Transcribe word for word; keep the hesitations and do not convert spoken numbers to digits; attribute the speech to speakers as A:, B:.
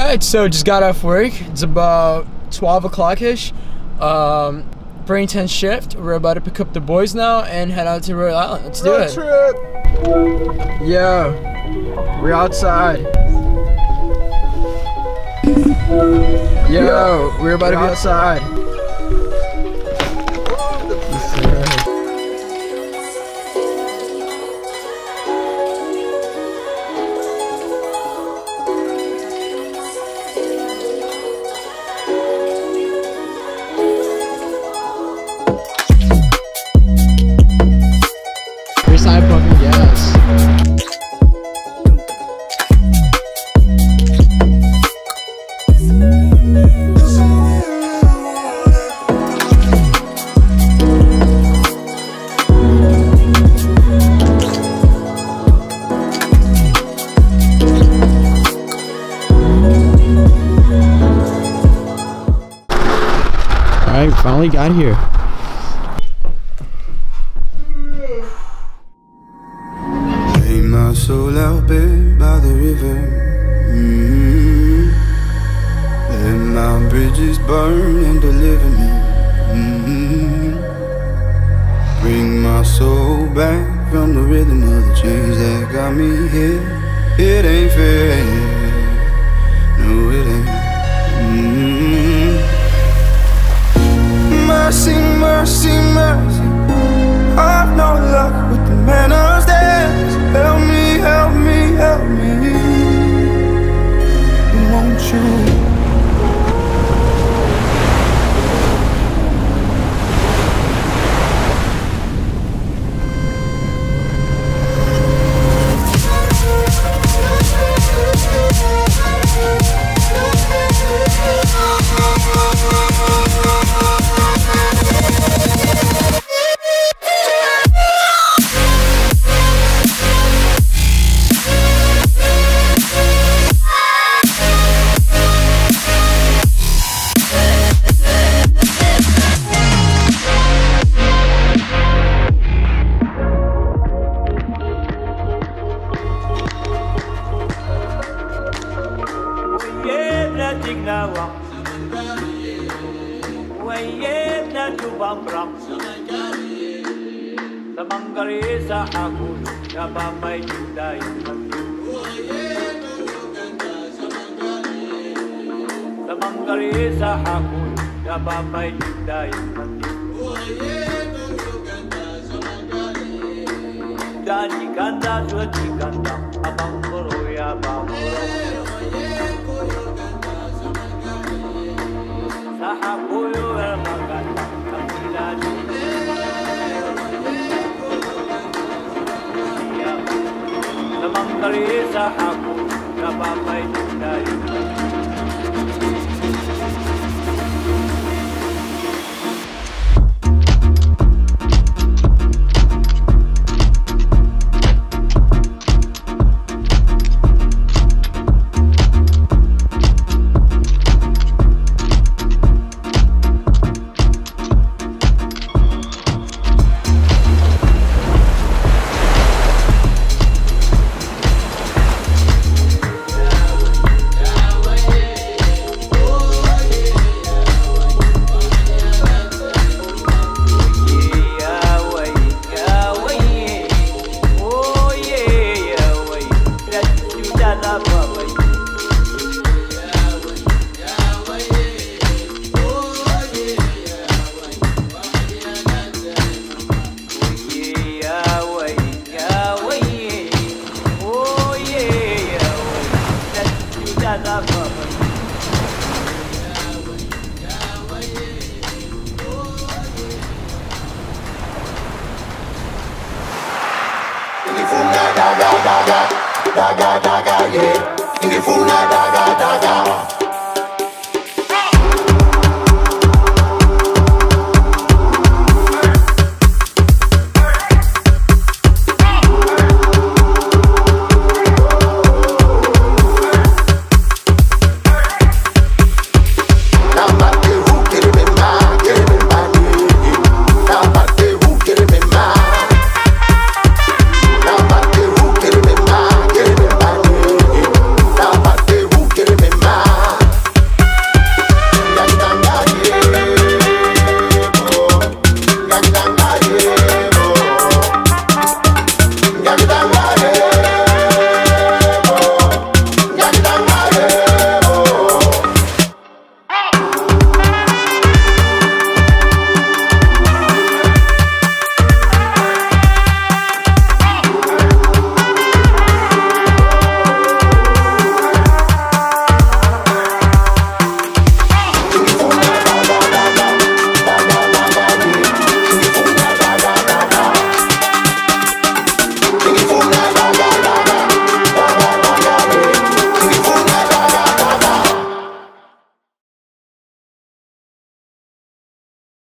A: Alright, so just got off work. It's about twelve o'clock ish. Um, pretty intense shift. We're about to pick up the boys now and head out to Rhode Island. Let's do
B: Road
A: it.
B: trip.
A: Yo, we're outside. Yo, we're about to be outside. Side pumping gas. All right, finally got here.
C: My soul out there by the river. Mm-hmm. Let my bridges burn and deliver me. Mm-hmm. Bring my soul back from the rhythm of the chains that got me here. It ain't fair, no it ain't. Mm-hmm. Mercy, mercy, mercy, I've no luck with the manners dance. Help me, help me, help me, won't you?
D: Daga daga, daga daga, yeah. In the phone, daga.